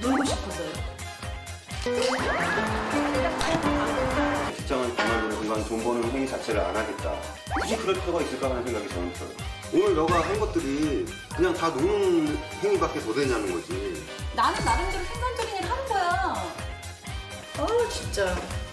놀고 싶어서요. 직장을 그만두는 순간 돈 버는 행위 자체를 안 하겠다. 굳이 그럴 필요가 있을까 하는 생각이 저는 들어요. 오늘 너가 한 것들이 그냥 다 노는 행위밖에 더 되냐는 거지. 나는 나름대로 생산적인 일 하는 거야. 진짜.